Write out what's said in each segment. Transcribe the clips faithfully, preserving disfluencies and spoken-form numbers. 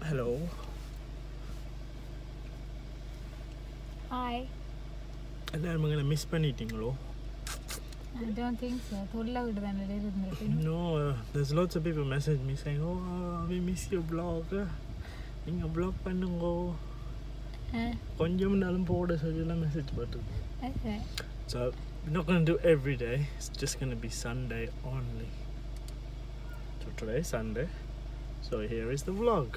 Hello. Hi. எல்லாரும் மங்கன miss பண்ணிட்டீங்களோ? I don't think so. தொல்லை விடுதானே இருந்துட்டு. No, uh, there's lots of people message me saying, "Oh, we miss your blog. நீங்க blog பண்ணுங்க." கொஞ்சம் நாளும் போட சொல்லலாம் மெசேஜ் போட்டுது. Okay. So, we're not going to do every day. It's just going to be Sunday only. So today is Sunday. So here is the vlog.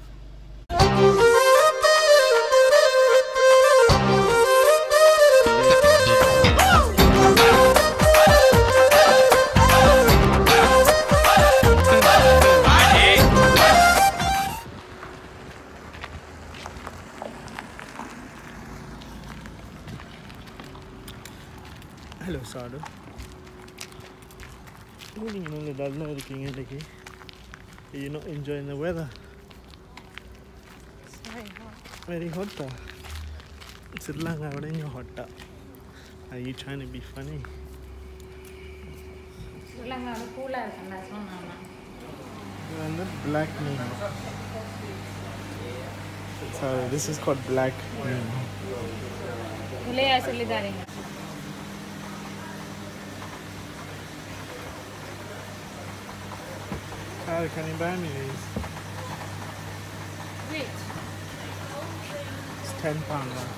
Hello, Sadu. You're really dull looking at it. You're not enjoying the weather. It's very hot. Very hot. It's a long hour in your hot. Are you trying to be funny? It's cooler than that one. And the black neem. Sorry, this is called black neem. Carl, can you buy me these? Which? It's ten pounds now.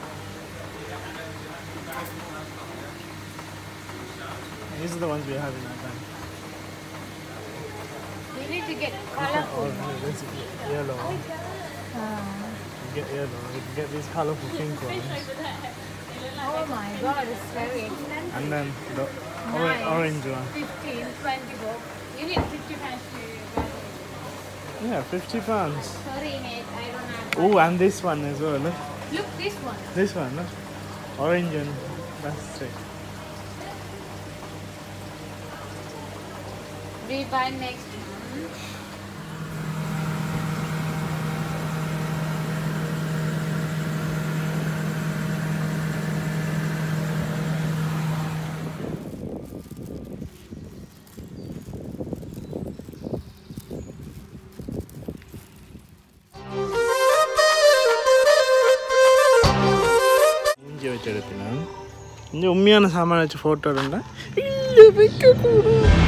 These are the ones we have in our time. You need to get colorful. Oh, no, this is yellow. Uh, You get yellow. You can get these colorful pink ones. oh my god, it's very expensive. And then the or Nice. orange one. fifteen, twenty bucks. You need fifty pounds to buy it. Yeah, fifty pounds. Sorry, mate, I don't have. Oh, and this one as well. Look. Look, this one. This one, look. Orange and that's it. We buy next one. எடுத்தினா இந்த உண்மையான சாமான வச்சு photo இருந்தால் இல்லை வைக்கக்கூடாது.